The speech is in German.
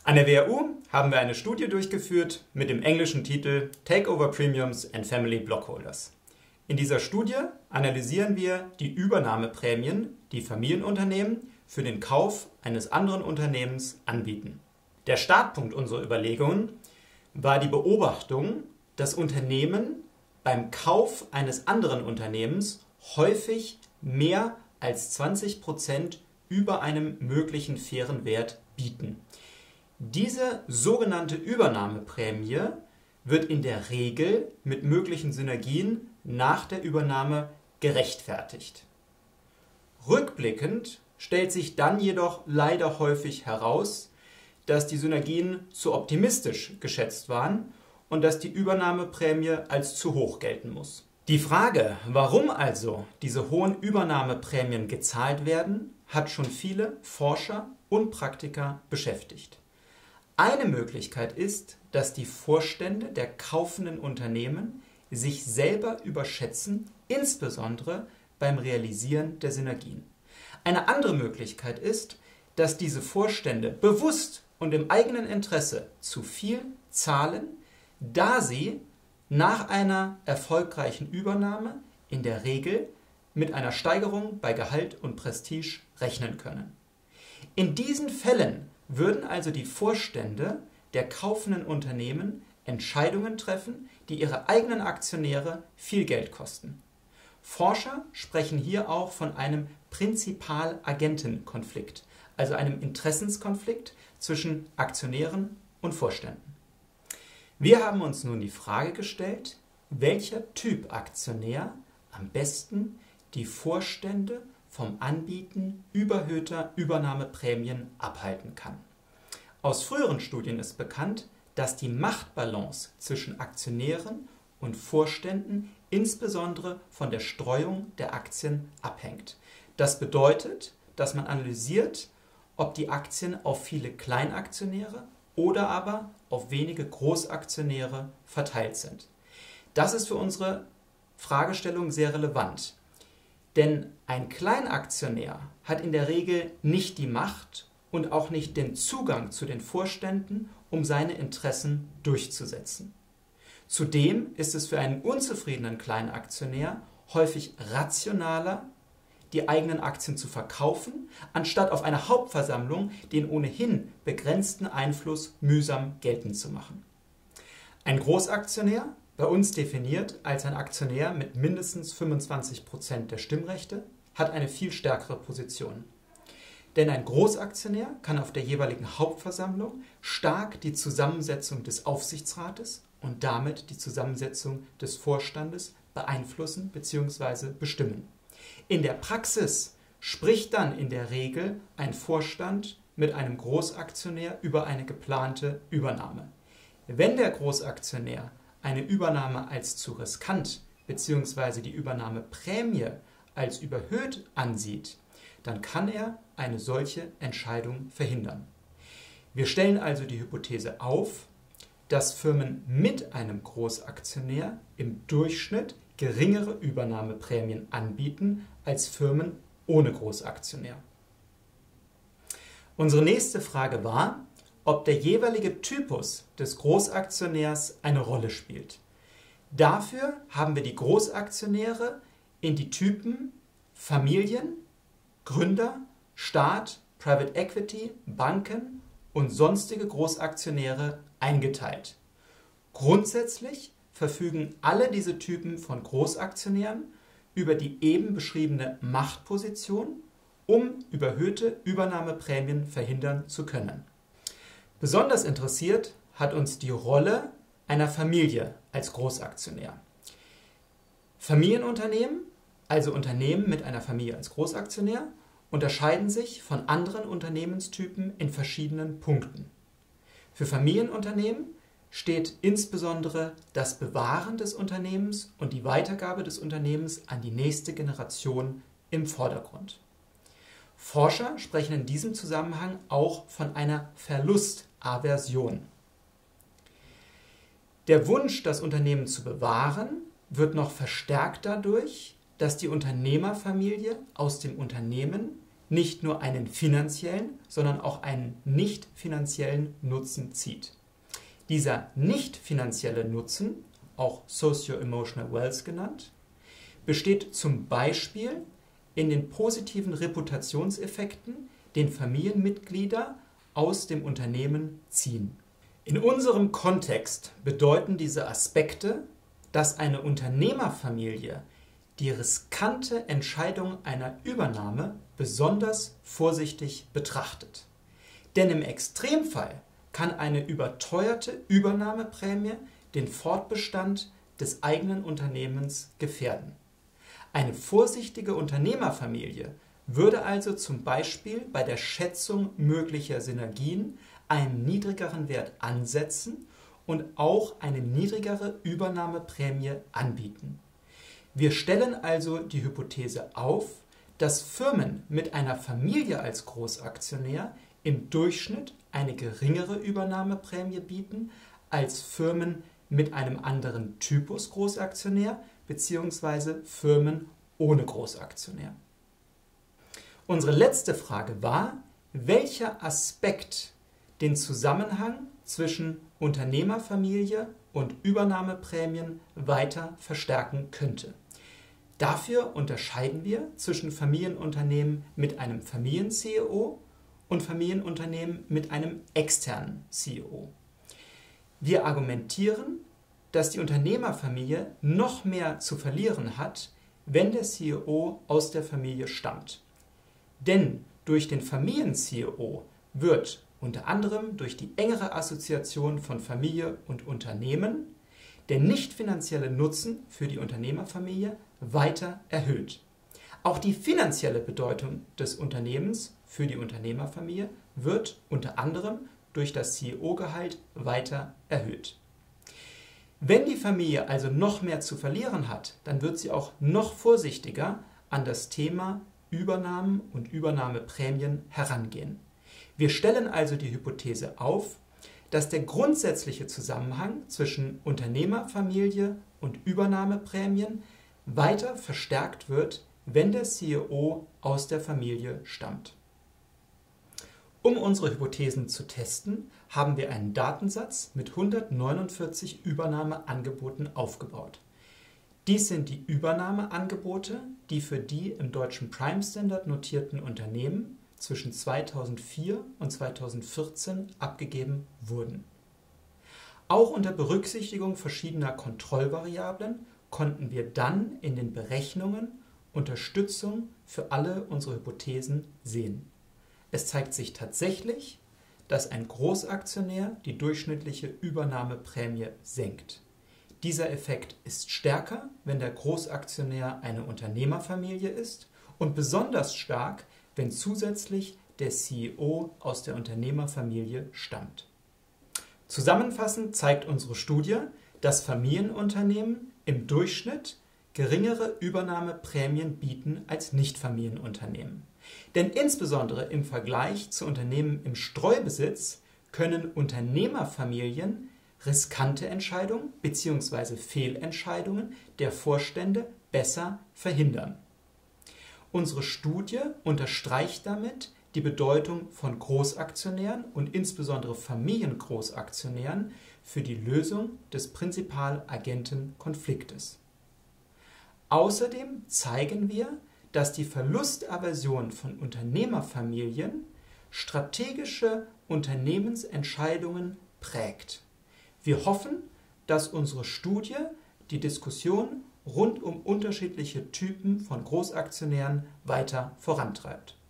An der WHU haben wir eine Studie durchgeführt mit dem englischen Titel Takeover Premiums and Family Blockholders. In dieser Studie analysieren wir die Übernahmeprämien, die Familienunternehmen für den Kauf eines anderen Unternehmens anbieten. Der Startpunkt unserer Überlegungen war die Beobachtung, dass Unternehmen beim Kauf eines anderen Unternehmens häufig mehr als 20% über einem möglichen fairen Wert bieten. Diese sogenannte Übernahmeprämie wird in der Regel mit möglichen Synergien nach der Übernahme gerechtfertigt. Rückblickend stellt sich dann jedoch leider häufig heraus, dass die Synergien zu optimistisch geschätzt waren und dass die Übernahmeprämie als zu hoch gelten muss. Die Frage, warum also diese hohen Übernahmeprämien gezahlt werden, hat schon viele Forscher und Praktiker beschäftigt. Eine Möglichkeit ist, dass die Vorstände der kaufenden Unternehmen sich selber überschätzen, insbesondere beim Realisieren der Synergien. Eine andere Möglichkeit ist, dass diese Vorstände bewusst und im eigenen Interesse zu viel zahlen, da sie nach einer erfolgreichen Übernahme in der Regel mit einer Steigerung bei Gehalt und Prestige rechnen können. In diesen Fällen würden also die Vorstände der kaufenden Unternehmen Entscheidungen treffen, die ihre eigenen Aktionäre viel Geld kosten. Forscher sprechen hier auch von einem Prinzipal-Agenten-Konflikt, also einem Interessenskonflikt zwischen Aktionären und Vorständen. Wir haben uns nun die Frage gestellt, welcher Typ Aktionär am besten die Vorstände vom Anbieten überhöhter Übernahmeprämien abhalten kann. Aus früheren Studien ist bekannt, dass die Machtbalance zwischen Aktionären und Vorständen insbesondere von der Streuung der Aktien abhängt. Das bedeutet, dass man analysiert, ob die Aktien auf viele Kleinaktionäre oder aber auf wenige Großaktionäre verteilt sind. Das ist für unsere Fragestellung sehr relevant, denn ein Kleinaktionär hat in der Regel nicht die Macht und auch nicht den Zugang zu den Vorständen, um seine Interessen durchzusetzen. Zudem ist es für einen unzufriedenen Kleinaktionär häufig rationaler, die eigenen Aktien zu verkaufen, anstatt auf einer Hauptversammlung den ohnehin begrenzten Einfluss mühsam geltend zu machen. Ein Großaktionär, bei uns definiert als ein Aktionär mit mindestens 25% der Stimmrechte, hat eine viel stärkere Position. Denn ein Großaktionär kann auf der jeweiligen Hauptversammlung stark die Zusammensetzung des Aufsichtsrates und damit die Zusammensetzung des Vorstandes beeinflussen bzw. bestimmen. In der Praxis spricht dann in der Regel ein Vorstand mit einem Großaktionär über eine geplante Übernahme. Wenn der Großaktionär eine Übernahme als zu riskant bzw. die Übernahmeprämie als überhöht ansieht, dann kann er eine solche Entscheidung verhindern. Wir stellen also die Hypothese auf, dass Firmen mit einem Großaktionär im Durchschnitt geringere Übernahmeprämien anbieten als Firmen ohne Großaktionär. Unsere nächste Frage war, ob der jeweilige Typus des Großaktionärs eine Rolle spielt. Dafür haben wir die Großaktionäre in die Typen Familien, Gründer, Staat, Private Equity, Banken und sonstige Großaktionäre eingeteilt. Grundsätzlich verfügen alle diese Typen von Großaktionären über die eben beschriebene Machtposition, um überhöhte Übernahmeprämien verhindern zu können. Besonders interessiert hat uns die Rolle einer Familie als Großaktionär. Familienunternehmen, also Unternehmen mit einer Familie als Großaktionär, unterscheiden sich von anderen Unternehmenstypen in verschiedenen Punkten. Für Familienunternehmen steht insbesondere das Bewahren des Unternehmens und die Weitergabe des Unternehmens an die nächste Generation im Vordergrund. Forscher sprechen in diesem Zusammenhang auch von einer Verlustaversion. Der Wunsch, das Unternehmen zu bewahren, wird noch verstärkt dadurch, dass die Unternehmerfamilie aus dem Unternehmen nicht nur einen finanziellen, sondern auch einen nicht finanziellen Nutzen zieht. Dieser nicht finanzielle Nutzen, auch Socio-Emotional Wealth genannt, besteht zum Beispiel in den positiven Reputationseffekten, den Familienmitglieder aus dem Unternehmen ziehen. In unserem Kontext bedeuten diese Aspekte, dass eine Unternehmerfamilie die riskante Entscheidung einer Übernahme besonders vorsichtig betrachtet. Denn im Extremfall kann eine überteuerte Übernahmeprämie den Fortbestand des eigenen Unternehmens gefährden. Eine vorsichtige Unternehmerfamilie würde also zum Beispiel bei der Schätzung möglicher Synergien einen niedrigeren Wert ansetzen und auch eine niedrigere Übernahmeprämie anbieten. Wir stellen also die Hypothese auf, dass Firmen mit einer Familie als Großaktionär im Durchschnitt eine geringere Übernahmeprämie bieten als Firmen mit einem anderen Typus Großaktionär bzw. Firmen ohne Großaktionär. Unsere letzte Frage war, welcher Aspekt den Zusammenhang zwischen Unternehmerfamilie und Übernahmeprämien weiter verstärken könnte. Dafür unterscheiden wir zwischen Familienunternehmen mit einem Familien-CEO und Familienunternehmen mit einem externen CEO. Wir argumentieren, dass die Unternehmerfamilie noch mehr zu verlieren hat, wenn der CEO aus der Familie stammt. Denn durch den Familien-CEO wird unter anderem durch die engere Assoziation von Familie und Unternehmen der nicht finanzielle Nutzen für die Unternehmerfamilie weiter erhöht. Auch die finanzielle Bedeutung des Unternehmens für die Unternehmerfamilie wird unter anderem durch das CEO-Gehalt weiter erhöht. Wenn die Familie also noch mehr zu verlieren hat, dann wird sie auch noch vorsichtiger an das Thema Übernahmen und Übernahmeprämien herangehen. Wir stellen also die Hypothese auf, dass der grundsätzliche Zusammenhang zwischen Unternehmerfamilie und Übernahmeprämien weiter verstärkt wird, wenn der CEO aus der Familie stammt. Um unsere Hypothesen zu testen, haben wir einen Datensatz mit 149 Übernahmeangeboten aufgebaut. Dies sind die Übernahmeangebote, die für die im deutschen Prime Standard notierten Unternehmen zwischen 2004 und 2014 abgegeben wurden. Auch unter Berücksichtigung verschiedener Kontrollvariablen konnten wir dann in den Berechnungen Unterstützung für alle unsere Hypothesen sehen. Es zeigt sich tatsächlich, dass ein Großaktionär die durchschnittliche Übernahmeprämie senkt. Dieser Effekt ist stärker, wenn der Großaktionär eine Unternehmerfamilie ist und besonders stark, wenn zusätzlich der CEO aus der Unternehmerfamilie stammt. Zusammenfassend zeigt unsere Studie, dass Familienunternehmen im Durchschnitt geringere Übernahmeprämien bieten als Nichtfamilienunternehmen. Denn insbesondere im Vergleich zu Unternehmen im Streubesitz können Unternehmerfamilien riskante Entscheidungen bzw. Fehlentscheidungen der Vorstände besser verhindern. Unsere Studie unterstreicht damit die Bedeutung von Großaktionären und insbesondere Familiengroßaktionären für die Lösung des Prinzipal-Agenten-Konfliktes. Außerdem zeigen wir, dass die Verlustaversion von Unternehmerfamilien strategische Unternehmensentscheidungen prägt. Wir hoffen, dass unsere Studie die Diskussion rund um unterschiedliche Typen von Großaktionären weiter vorantreibt.